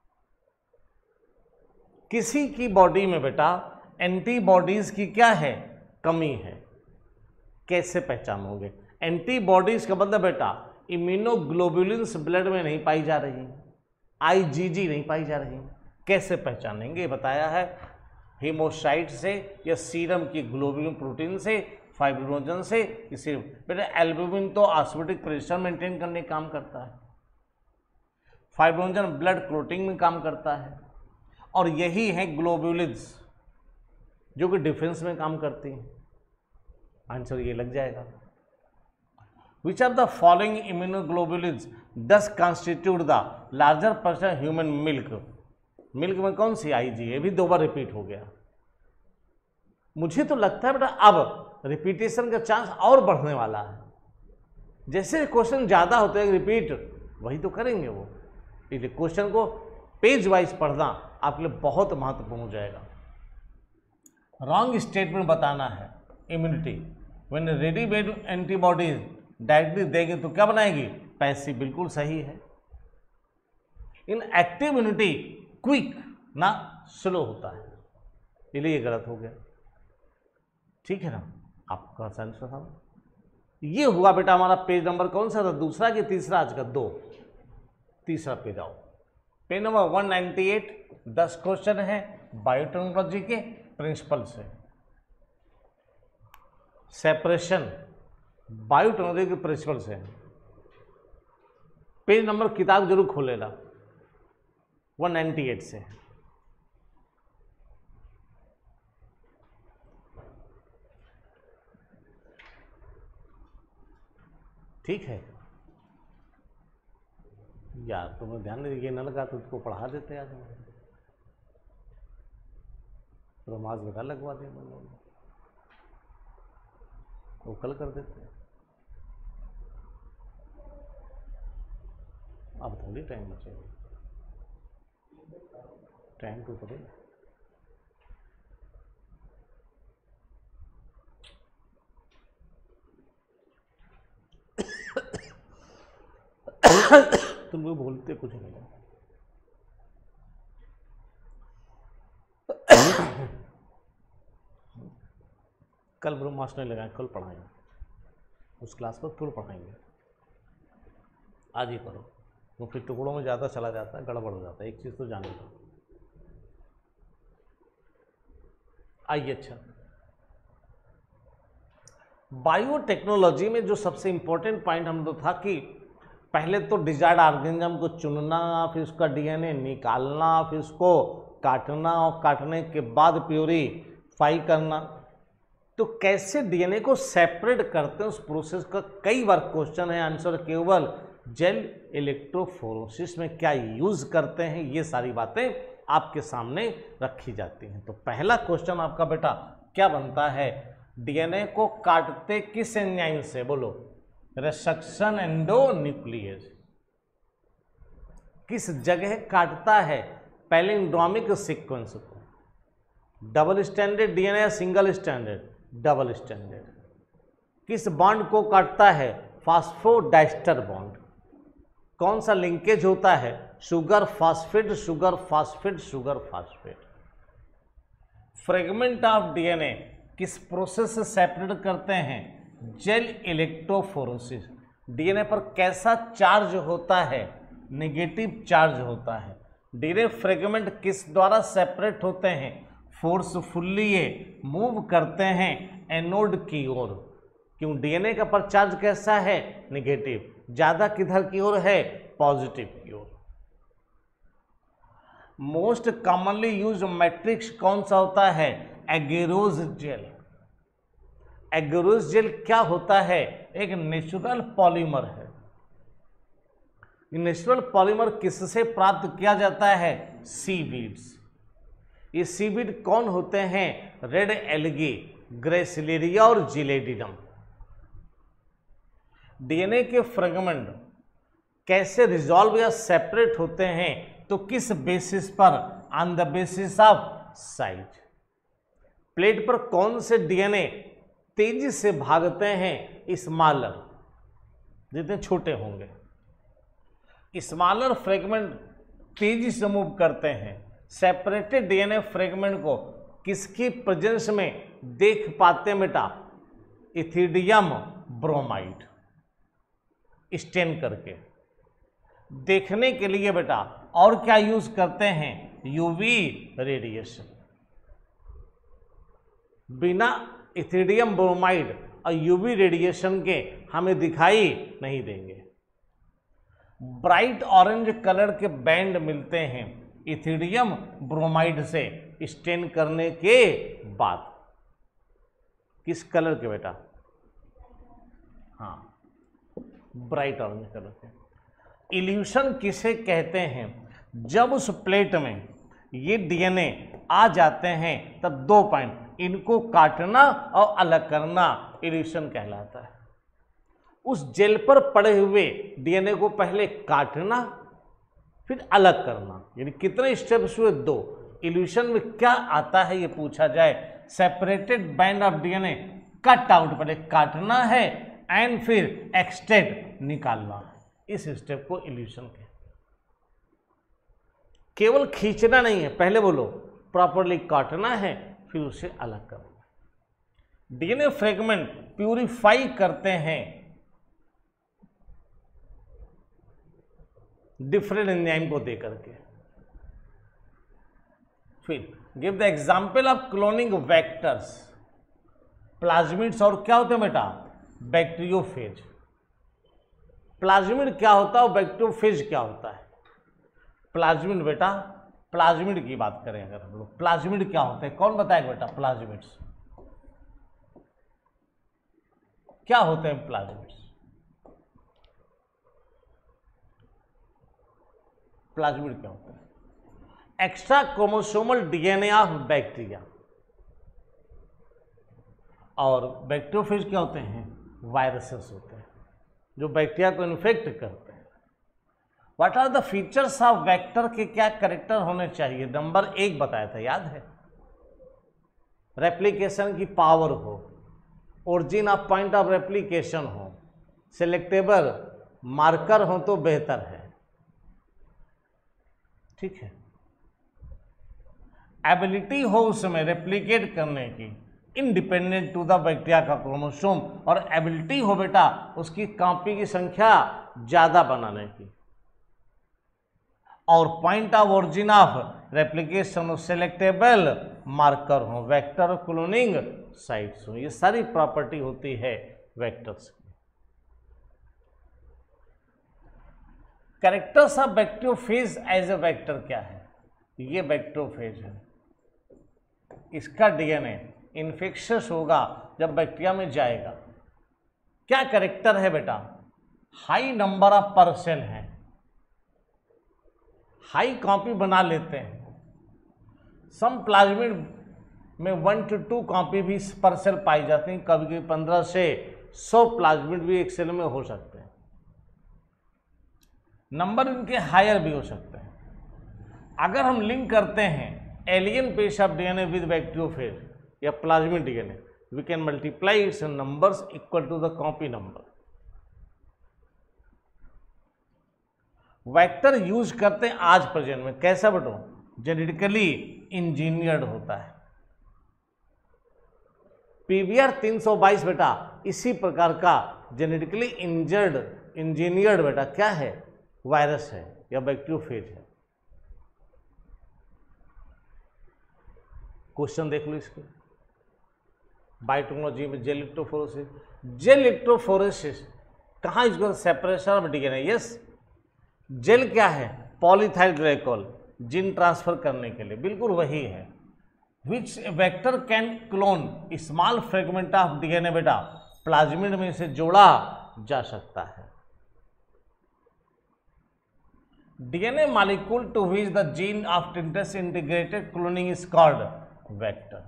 A: किसी की बॉडी में बेटा एंटीबॉडीज की क्या है? कमी है। कैसे पहचानोगे? एंटीबॉडीज का मतलब बेटा इम्यूनोग्लोबुलिन्स ब्लड में नहीं पाई जा रही, IgG नहीं पाई जा रही। कैसे पहचानेंगे? बताया है हीमोसाइट से या सीरम की ग्लोबुलिन प्रोटीन से, फाइब्रिनोजन से, किसी बेटा एल्बुमिन तो ऑस्मोटिक प्रेशर मेंटेन करने का काम करता है, फाइब्रिनोजन ब्लड क्लोटिंग में काम करता है, और यही है ग्लोबुलिन्स जो कि डिफेंस में काम करती हैं। आंसर ये लग जाएगा। Which are the following immunoglobulins does constitute the larger person human milk? Milk में कौन सी? IgA। भी 2 बार रिपीट हो गया। मुझे तो लगता है बेटा अब रिपीटेशन का चांस और बढ़ने वाला है। जैसे क्वेश्चन ज़्यादा होते हैं रिपीट, वही तो करेंगे वो। इसलिए क्वेश्चन को पेज वाइज पढ़ना आपके लिए बहुत महत्वपूर्ण हो जाएगा। रॉन्ग स्टेटमेंट बताना है। Immunity when readymade antibodies directly देंगे तो क्या बनाएगी? पैसिव। बिल्कुल सही है। इन एक्टिव इम्यूनिटी क्विक ना स्लो होता है, इसलिए ये गलत हो गया। ठीक है ना, आपका आंसर था। ये हुआ बेटा हमारा पेज नंबर कौन सा था, दूसरा कि तीसरा आज का? 2, तीसरा पेज आओ। पेज नंबर 198, 10 क्वेश्चन है बायोटेक्नोलॉजी के प्रिंसिपल से। सेपरेशन बायोटेक्नोलॉजी के प्रिंसिपल से। पेज नंबर किताब जरूर खोल लेना, 198 से। ठीक है यार, तुम्हें ध्यान नहीं, ये न लगा तो उसको पढ़ा देते आज। रोमाज लगा लगवा दिया मैंने, वो कल कर देते। अब थोड़ी टाइम बचेगा, टाइम तो पड़ेगा। तुम लोग बोलते कुछ नहीं। कल ब्रह्मास्त्र नहीं लगाए, कल पढ़ाएंगे, उस क्लास पर फिर पढ़ाएंगे। आज ही पढ़ो, वो फिर टुकड़ों में ज़्यादा चला जाता है, गड़बड़ हो जाता है। एक चीज़ तो जाने दो। आइए, अच्छा, बायोटेक्नोलॉजी में जो सबसे इंपॉर्टेंट पॉइंट हम लोग था कि पहले तो डिजायर्ड ऑर्गेनिज्म को चुनना, फिर उसका डीएनए निकालना, फिर उसको काटना, और काटने के बाद प्यूरीफाई करना। तो कैसे डीएनए को सेपरेट करते हैं, उस प्रोसेस का कई बार क्वेश्चन है। आंसर केवल जेल इलेक्ट्रोफोरेसिस में क्या यूज करते हैं, ये सारी बातें आपके सामने रखी जाती हैं। तो पहला क्वेश्चन आपका बेटा क्या बनता है, डीएनए को काटते किस एंजाइम से? बोलो, रिसेक्शन एंडोन्यूक्लियस। किस जगह काटता है? पैलिंड्रोमिक सीक्वेंस को। डबल स्टैंडर्ड डीएनए या सिंगल स्टैंडर्ड? Double standard. किस बॉन्ड को काटता है? Phosphodiester bond. कौन सा लिंकेज होता है? Sugar phosphate, sugar phosphate, sugar phosphate. Fragment of DNA किस प्रोसेस से सेपरेट करते हैं? Gel electrophoresis. डीएनए पर कैसा चार्ज होता है? नेगेटिव चार्ज होता है। डीएनए फ्रेगमेंट किस द्वारा सेपरेट होते हैं? फोर्सफुल्ली ये मूव करते हैं एनोड की ओर। क्यों? डीएनए का पर चार्ज कैसा है? नेगेटिव। ज्यादा किधर की ओर है? पॉजिटिव की ओर। मोस्ट कॉमनली यूज्ड मैट्रिक्स कौन सा होता है? Agarose jail. एगेरोस जेल क्या होता है? एक नेचुरल पॉलीमर है। नेचुरल पॉलीमर किससे प्राप्त किया जाता है? सीवीड्स। ये सीवीड कौन होते हैं? रेड एल्गी, ग्रेसिलेरिया और जिलेडिनम। डीएनए के फ्रेगमेंट कैसे रिजॉल्व या सेपरेट होते हैं? तो किस बेसिस पर? On the basis of size. Plate पर कौन से डीएनए तेजी से भागते हैं? स्मॉलर, जितने छोटे होंगे। स्मॉलर फ्रेगमेंट तेजी से मूव करते हैं। सेपरेटेड डीएनए फ्रेगमेंट को किसकी प्रेजेंस में देख पाते हैं बेटा? Ethidium bromide. स्टेन करके देखने के लिए बेटा और क्या यूज करते हैं? UV radiation. बिना इथिडियम ब्रोमाइड और यूवी रेडिएशन के हमें दिखाई नहीं देंगे। ब्राइट ऑरेंज कलर के बैंड मिलते हैं इथिडियम ब्रोमाइड से स्टेन करने के बाद। किस कलर के बेटा? हाँ, ब्राइट ऑरेंज कलर के। इल्यूशन किसे कहते हैं? जब उस प्लेट में ये डीएनए आ जाते हैं तब 2 पॉइंट, इनको काटना और अलग करना इल्यूशन कहलाता है। उस जेल पर पड़े हुए डीएनए को पहले काटना फिर अलग करना, यानी कितने स्टेप्स हुए? 2। इल्यूशन में क्या आता है ये पूछा जाए? Separated band of DNA cut out, पहले काटना है एंड फिर एक्सट्रैक्ट निकालना। इस स्टेप को इल्यूशन कहते हैं। केवल खींचना नहीं है, पहले बोलो प्रॉपरली काटना है, फिर उसे अलग करना। डीएनए फ्रेगमेंट प्यूरिफाई करते हैं डिफरेंट एंजाइम को देकर के। फिर give the example of cloning vectors. Plasmids और क्या होते हैं बेटा, बैक्टीरियोफेज। प्लाज्मिड क्या होता है और बैक्टीरियोफेज क्या होता है? प्लाज्मिड बेटा, प्लाज्मिड की बात करें अगर हम लोग, प्लाज्मिड क्या होते हैं, कौन बताएगा बेटा? प्लाज्मिड्स क्या होते हैं? प्लाज्मिड्स, प्लाज्मिड क्या होते हैं? Extra chromosomal DNA of bacteria. और बैक्टीरियोफेज क्या होते हैं? वायरसेस होते हैं जो बैक्टीरिया को इन्फेक्ट करते हैं। What are the features of vector के क्या कैरेक्टर होने चाहिए? नंबर 1 बताया था, याद है? रेप्लिकेशन की पावर हो, origin of point of replication हो, सिलेक्टेबल मार्कर हो तो बेहतर है, ठीक है। एबिलिटी हो उसमें रेप्लिकेट करने की, इंडिपेंडेंट टू द बैक्टीरिया का क्रोमोसोम, और एबिलिटी हो बेटा उसकी कॉपी की संख्या ज्यादा बनाने की, और point of origin of replication selectable marker हो, वेक्टर क्लोनिंग साइट्स हो। ये सारी प्रॉपर्टी होती है वेक्टर्स की। Characters of bacteriophage as a vector क्या है? ये बैक्टीरियोफेज है, इसका डीएनए इन्फेक्शस होगा जब बैक्टीरिया में जाएगा। क्या कैरेक्टर है बेटा? हाई नंबर ऑफ परसेल है, हाई कॉपी बना लेते हैं। सम प्लाज्मिड में 1 to 2 कॉपी भी पर सेल पाई जाती हैं, कभी कभी 15 से 100 प्लाज्मिड भी एक सेल में हो सकते हैं। नंबर इनके हायर भी हो सकते हैं। अगर हम लिंक करते हैं alien piece of DNA with bacteriophage या plasmid DNA, we can multiply its numbers equal to the copy number. Vector use करते हैं आज प्रेजेंट में, कैसा बेटो? जेनेटिकली इंजीनियर्ड होता है। पीवीआर 322 बेटा इसी प्रकार का जेनेटिकली इंजीनियर्ड बेटा क्या है? वायरस है या बैक्टीरियोफेज है। क्वेश्चन देख लो इसके। बायोटेक्नोलॉजी में जेल इलेक्ट्रोफोरेसिस, जेल इलेक्ट्रोफोरेसिस कहाँ यूज करते? Separation of DNA. Yes, gel क्या है? पॉलीथाइल ग्लाइकोल, जीन ट्रांसफर करने के लिए, बिल्कुल वही है। Which vector can clone small fragment of DNA बेटा, प्लाज्मिड में से जोड़ा जा सकता है। DNA molecule to which the gene of interest integrated cloning is called vector,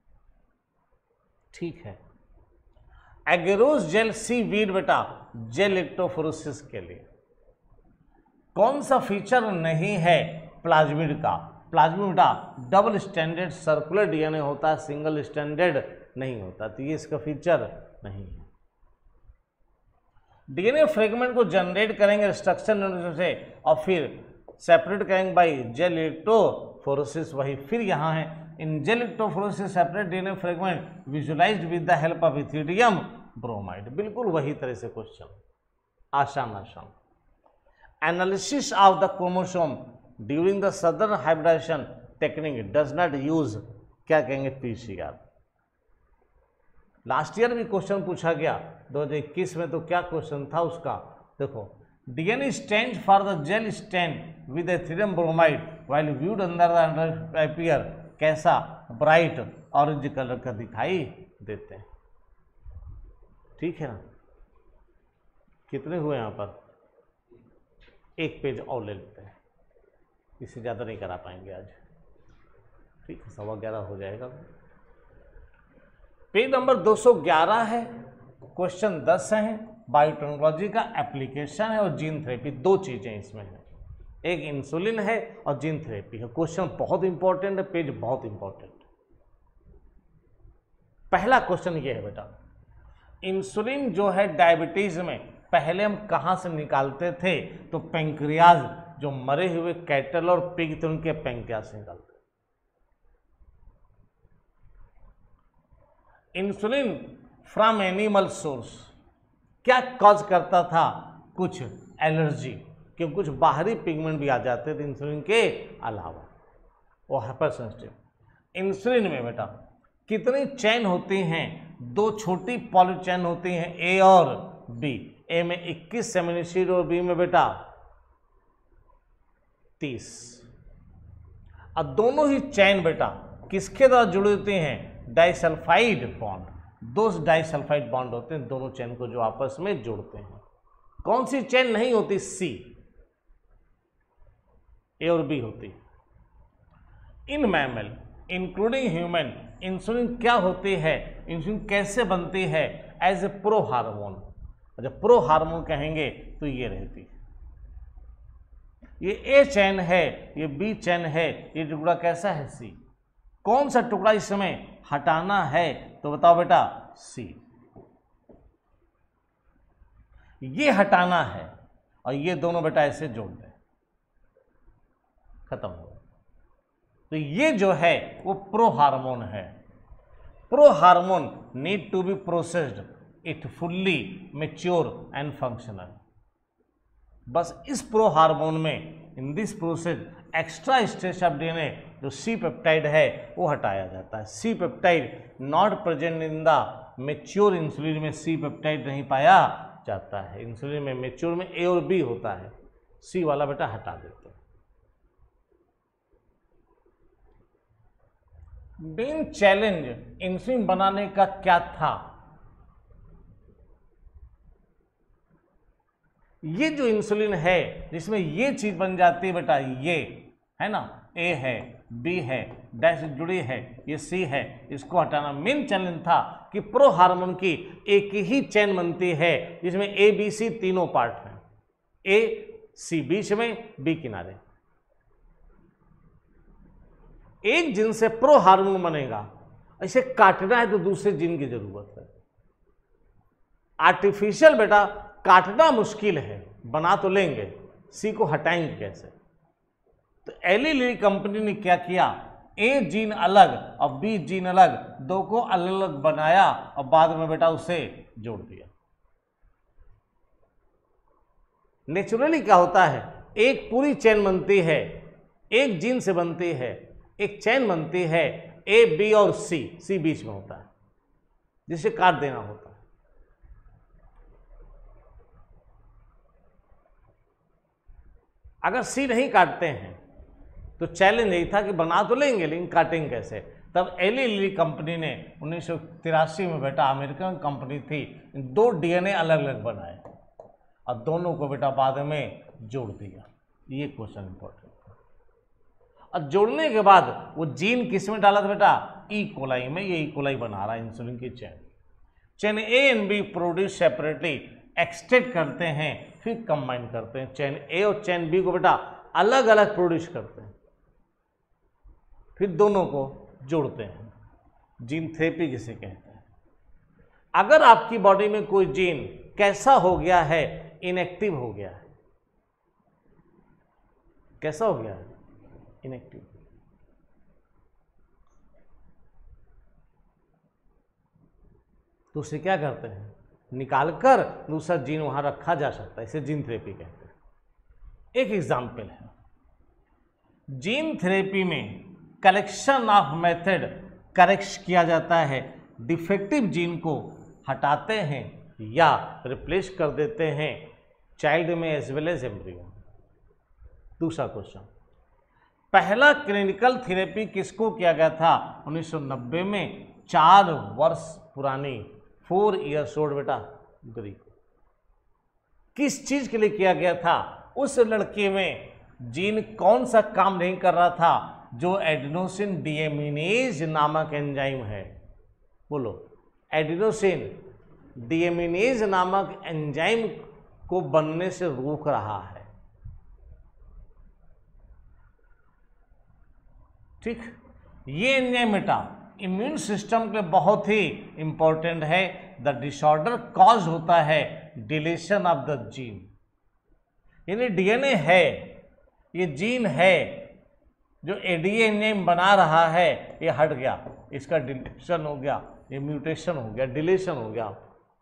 A: ठीक है। एगेरोस जेल सी वीड बेटा जेल इलेक्ट्रोफोरेसिस के लिए। कौन सा फीचर नहीं है प्लाज्मिड का? प्लाज्मिड बेटा डबल स्टैंडर्ड सर्कुलर डीएनए होता है, सिंगल स्टैंडर्ड नहीं होता, तो ये इसका फीचर नहीं है। डीएनए फ्रेगमेंट को जनरेट करेंगे स्ट्रक्चर से और फिर सेपरेट करेंगे बाई जेल इलेक्ट्रोफोरेसिस, वही फिर यहाँ है। In gel electrophoresis separate DNA fragment visualized with the help of ethidium bromide, बिल्कुल वही तरह से क्वेश्चन, आसान। Analysis of the chromosome during the southern hybridization technique does not use, क्या कहेंगे? पीसीआर। लास्ट ईयर भी क्वेश्चन पूछा गया 2021 में, तो क्या क्वेश्चन था उसका? देखो, DNA stand for the gel stand with ethidium bromide while viewed under the appear, कैसा? ब्राइट ऑरेंज कलर का दिखाई देते हैं, ठीक है ना। कितने हुए यहाँ पर? एक पेज और ले लेते हैं, इससे ज़्यादा नहीं करा पाएंगे आज, ठीक है। 11:15 हो जाएगा। पेज नंबर 211 है, क्वेश्चन 10 है। बायोटेक्नोलॉजी का एप्लीकेशन है और जीन थेरेपी, दो चीज़ें इसमें हैं, एक इंसुलिन है और जीन थेरेपी है। क्वेश्चन बहुत इंपॉर्टेंट है, पेज बहुत इंपॉर्टेंट। पहला क्वेश्चन ये है बेटा, इंसुलिन जो है डायबिटीज में पहले हम कहाँ से निकालते थे? तो पेंक्रियाज जो मरे हुए कैटल और पिग थे उनके पैंक्रियास से निकलते। इंसुलिन फ्रॉम एनिमल सोर्स क्या कॉज करता था? कुछ एलर्जी, क्योंकि कुछ बाहरी पिगमेंट भी आ जाते थे इंसुलिन के अलावा, वो हाइपर सेंसिटिव। इंसुलिन में बेटा कितनी चेन होती हैं? 2 छोटी पॉली चेन होती हैं, ए और बी। ए में 21 एमिनो एसिड और बी में बेटा 30। अब दोनों ही चेन बेटा किसके द्वारा जुड़ी होती हैं? Disulphide bond. 2 डाइसल्फाइड बॉन्ड होते हैं दोनों चेन को जो आपस में जोड़ते हैं। कौन सी चेन नहीं होती? सी। ए और बी होती। In mammal including human insulin क्या होती है? इंसुलिन कैसे बनती है? As a pro hormone. जब प्रो हार्मोन कहेंगे तो ये रहती है, ये ए चैन है, ये बी चैन है, ये टुकड़ा कैसा है? सी। कौन सा टुकड़ा इसमें हटाना है? तो बताओ बेटा, सी। ये हटाना है और ये दोनों बेटा ऐसे जोड़ दें, खत्म हो। तो ये जो है वो प्रो हार्मोन है। Pro hormone need to be processed it fully mature and functional. बस इस प्रो हार्मोन में in this process extra stretch of DNA जो सी पेप्टाइड है वो हटाया जाता है। C peptide not present in the mature insulin में सी पेप्टाइड नहीं पाया जाता है। इंसुलिन में मैच्योर में ए और बी होता है, सी वाला बेटा हटा देते हैं। मेन चैलेंज इंसुलिन बनाने का क्या था? ये जो इंसुलिन है जिसमें ये चीज बन जाती है बेटा, ये है ना, ए है, बी है, डैश जुड़ी है, ये सी है, इसको हटाना मेन चैलेंज था कि प्रो हार्मोन की एक ही चेन बनती है जिसमें ए बी सी तीनों पार्ट हैं, ए सी बीच में, बी किनारे। एक जीन से प्रो हार्मोन बनेगा, इसे काटना है तो दूसरे जीन की जरूरत है। आर्टिफिशियल बेटा काटना मुश्किल है, बना तो लेंगे, सी को हटाएंगे कैसे? तो एली लिली कंपनी ने क्या किया, ए जीन अलग और बी जीन अलग, दो को अलग अलग बनाया और बाद में बेटा उसे जोड़ दिया। नेचुरली क्या होता है, एक पूरी चेन बनती है, एक जीन से बनती है, एक चेन बनती है, ए बी और सी, सी बीच में होता है जिसे काट देना होता है। अगर सी नहीं काटते हैं तो चैलेंज यही था कि बना तो लेंगे लेकिन काटेंगे कैसे? तब एली लिली कंपनी ने 1983 में बेटा, अमेरिकन कंपनी थी, 2 डीएनए अलग अलग बनाए और दोनों को बेटा बाद में जोड़ दिया। ये क्वेश्चन इंपॉर्टेंट है। और जोड़ने के बाद वो जीन किस में डाला था बेटा, ई कोलाई में। ये ई कोलाई बना रहा है इंसुलिन की chain. Chain A and B produce separately, extract करते हैं फिर कंबाइन करते हैं। चेन ए और चेन बी को बेटा अलग अलग प्रोड्यूस करते हैं, फिर दोनों को जोड़ते हैं, जीन थेरेपी जिसे कहते हैं। अगर आपकी बॉडी में कोई जीन कैसा हो गया है, इनएक्टिव हो गया है, कैसा हो गया है, इनएक्टिव, तो उसे क्या करते हैं, निकालकर दूसरा जीन वहां रखा जा सकता है, इसे जीन थेरेपी कहते हैं। एक एग्जाम्पल है, जीन थेरेपी में कलेक्शन ऑफ मेथड करेक्ट किया जाता है, डिफेक्टिव जीन को हटाते हैं या रिप्लेस कर देते हैं चाइल्ड में एज वेल एज एम्ब्रियो। दूसरा क्वेश्चन, पहला क्लिनिकल थेरेपी किसको किया गया था? 1990 में 4 वर्ष पुरानी 4 ईयर्स ओल्ड बेटा गरी को। किस चीज के लिए किया गया था? उस लड़के में जीन कौन सा काम नहीं कर रहा था जो एडिनोसिन डीएमिनेज नामक एंजाइम है? बोलो, एडिनोसिन डीएमिनेज नामक एंजाइम को बनने से रोक रहा है। ठीक, ये एंजाइम बेटा इम्यून सिस्टम के बहुत ही इंपॉर्टेंट है। द डिसऑर्डर कॉज होता है डिलीशन ऑफ द जीन, यानी डीएनए है ये जीन है जो एडीए एंजाइम बना रहा है, ये हट गया, इसका डिलीशन हो गया, ये म्यूटेशन हो गया, डिलीशन हो गया।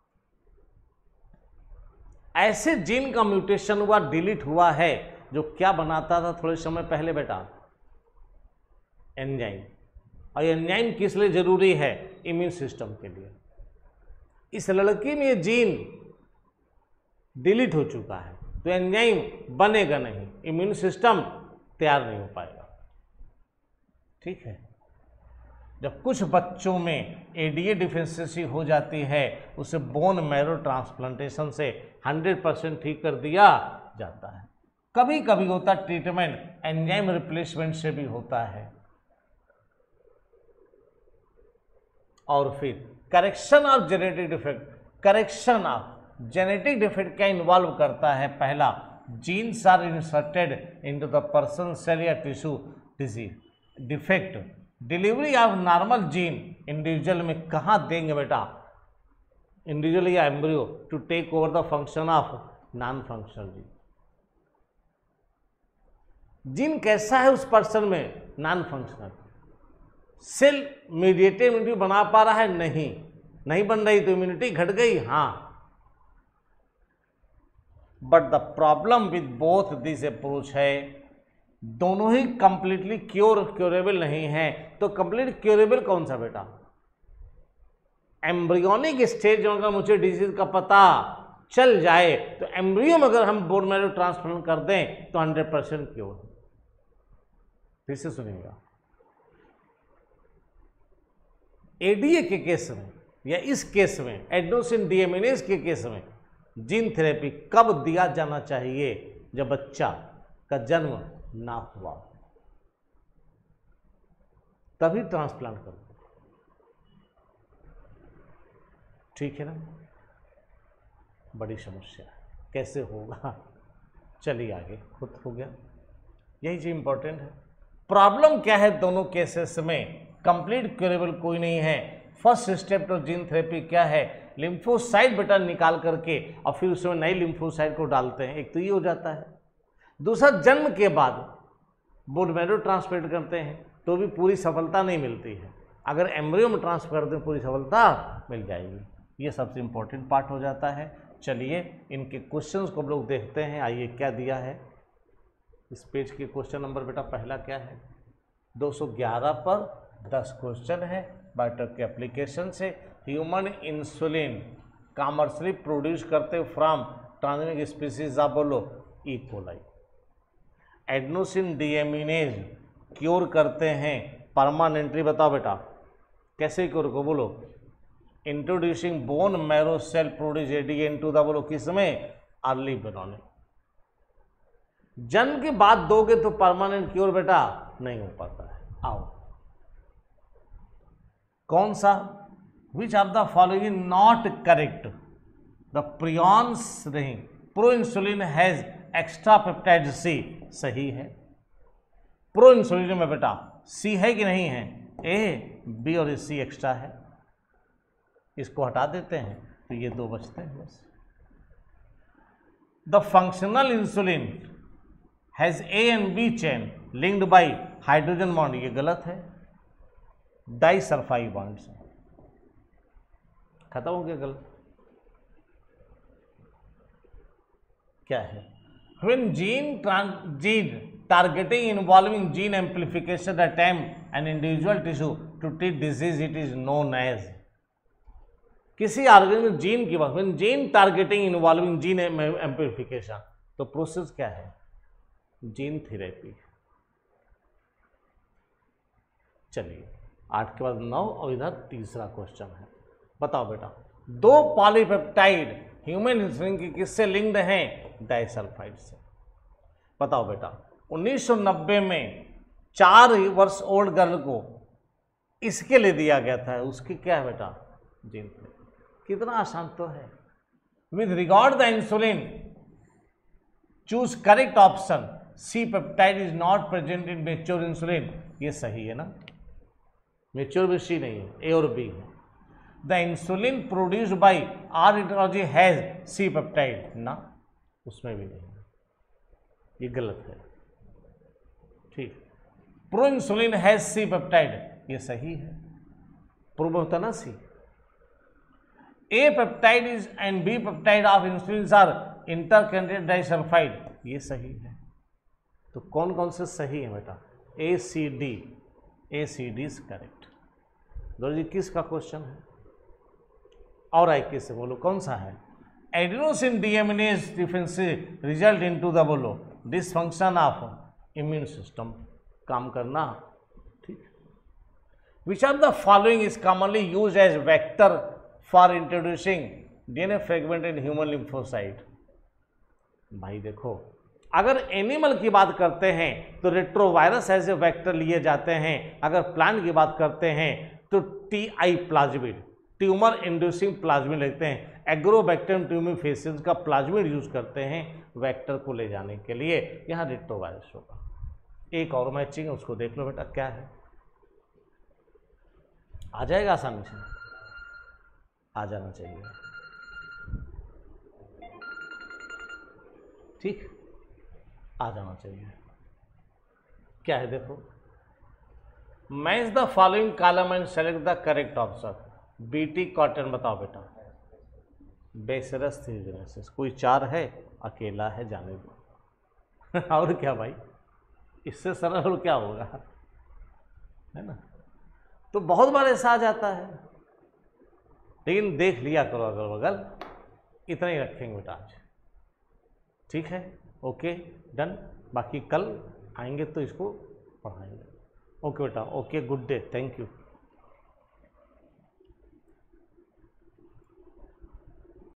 A: ऐसे जीन का म्यूटेशन हुआ, डिलीट हुआ है, जो क्या बनाता था थोड़े समय पहले बेटा? एंजाइम। और एंजाइम किस लिए जरूरी है? इम्यून सिस्टम के लिए। इस लड़की में ये जीन डिलीट हो चुका है, तो एंजाइम बनेगा नहीं, इम्यून सिस्टम तैयार नहीं हो पाएगा। ठीक है। जब कुछ बच्चों में एडीए डिफिशिएंसी हो जाती है, उसे बोन मैरो ट्रांसप्लांटेशन से 100% ठीक कर दिया जाता है। कभी कभी होता ट्रीटमेंट एंजाइम रिप्लेसमेंट से भी होता है। और फिर correction of genetic defect. Correction of genetic defect क्या इन्वॉल्व करता है? पहला, genes are inserted into the person cell या tissue disease defect. Delivery of normal gene individual में कहाँ देंगे बेटा? इंडिविजुअल या embryo to take over the function of non functional gene. Gene कैसा है उस पर्सन में? Non functional. Cell mediated immunity बना पा रहा है? नहीं बन रही, तो इम्यूनिटी घट गई। हाँ, but the problem with both this approach है, दोनों ही कंप्लीटली क्योरेबल नहीं है। तो कंप्लीट क्योरेबल कौन सा बेटा? एम्ब्रियोनिक स्टेज में अगर मुझे डिजीज का पता चल जाए, तो एम्ब्रियो में अगर हम बोन मैरो ट्रांसप्लांट कर दें तो 100% क्योर। फिर से सुनिएगा, एडीए के केस में या इस केस में एडेनोसिन डीएमिनेज के केस में जीन थेरेपी कब दिया जाना चाहिए? जब बच्चा का जन्म ना हुआ, तभी ट्रांसप्लांट करो। ठीक है ना? बड़ी समस्या है, कैसे होगा? चलिए आगे, खुद हो गया, यही चीज इंपॉर्टेंट है। प्रॉब्लम क्या है दोनों केसेस में? कंप्लीट क्यूरेबल कोई नहीं है। फर्स्ट स्टेप तो जीन थेरेपी क्या है? लिम्फोसाइट बेटा निकाल करके और फिर उसमें नई लिम्फोसाइट को डालते हैं, एक तो ये हो जाता है। दूसरा, जन्म के बाद बोन मैरो ट्रांसप्लांट करते हैं तो भी पूरी सफलता नहीं मिलती है। अगर एम्ब्रियो में ट्रांसफर कर दें पूरी सफलता मिल जाएगी। ये सबसे इम्पोर्टेंट पार्ट हो जाता है। चलिए इनके क्वेश्चंस को हम लोग देखते हैं। आइए क्या दिया है इस पेज के क्वेश्चन नंबर बेटा पहला क्या है? 211 पर 10 क्वेश्चन है बायोटेक के एप्लीकेशन से। ह्यूमन इंसुलिन कॉमर्शियली प्रोड्यूस करते फ्रॉम ट्रांसजेनिक स्पीसीज ऑफ बोलो E coli. Adenosine deaminase cure करते हैं परमानेंटली, बताओ बेटा कैसे क्योर को बोलो? Introducing bone marrow cell produce ADA into the बोलो किसमें? Early embryonic. जन्म के बाद दोगे तो परमानेंट क्योर बेटा नहीं हो पाता है। आओ कौन सा? Which of the following not correct? The prions नहीं, pro insulin has extra peptide C, सही है। प्रो इंसुलिन में बेटा सी है कि नहीं है? ए, बी और सी एक्स्ट्रा है, इसको हटा देते हैं तो ये दो बचते हैं बस। The functional insulin has A and B chain linked by hydrogen bond, ये गलत है, डाइसल्फाइड बॉन्ड से। खत्म हो गया, गलत। क्या है? When gene targeting involving gene amplification attempt an individual tissue to treat disease, it is known as। किसी ऑर्गेनिज्म जीन की बात, when gene targeting involving gene amplification, तो प्रोसेस क्या है? Gene therapy. चलिए 8 के बाद 9 और इधर तीसरा क्वेश्चन है। बताओ बेटा, दो पॉलीपेप्टाइड ह्यूमन इंसुलिन की किससे लिंक्ड हैं? डाइसल्फाइड से। बताओ बेटा 1990 में 4 वर्ष ओल्ड गर्ल को इसके लिए दिया गया था, उसकी क्या है बेटा? Gene therapy. कितना आसान तो है। With regard the insulin choose correct option, C peptide is not present in mature insulin, ये सही है ना? मेच्योर भी सी नहीं है, ए और बी है। द इंसुलिन प्रोड्यूस्ड बाय आर इटोलॉजी हैज सी पेप्टाइड, ना उसमें भी नहीं, ये गलत है। ठीक। Pro insulin has C peptide, ये सही है, प्रो में होता ना C. A peptide is and B peptide of insulin are interconnected disulphide, ये सही है। तो कौन कौन से सही है बेटा? A C D, A C D is correct. दोस्तों जी किसका क्वेश्चन है? और आई किस से बोलो कौन सा है? Adenosine deaminase deficiency result into the बोलो डिसफंक्शन ऑफ इम्यून सिस्टम, काम करना, ठीक। Which are the following is commonly use as vector for introducing DNA fragment in human lymphocyte? भाई देखो, अगर एनिमल की बात करते हैं तो रेट्रोवायरस एज ए वेक्टर लिए जाते हैं, अगर प्लांट की बात करते हैं तो Ti plasmid, tumour inducing plasmid लेते हैं, एग्रोबैक्टीरियम ट्यूमिफेसियंस का प्लाज्मिड यूज करते हैं वेक्टर को ले जाने के लिए, यहाँ रेट्रोवायरस होगा। एक और मैचिंग है, उसको देख लो बेटा क्या है, आ जाएगा आसानी से, आ जाना चाहिए, ठीक, आ जाना चाहिए। क्या है देखो, match the following column and select the correct option. BT cotton बताओ बेटा, बेसरस थीजेनेसिस, कोई चार है, अकेला है, जाने दो और क्या भाई, इससे सरल और क्या होगा, है ना। तो बहुत बार ऐसा आ जाता है, लेकिन देख लिया करो अगल बगल, इतना ही रखेंगे बेटा आज, ठीक है, ओके डन। बाकी कल आएंगे तो इसको पढ़ाएंगे। ओके बेटा, okay, good day, thank you.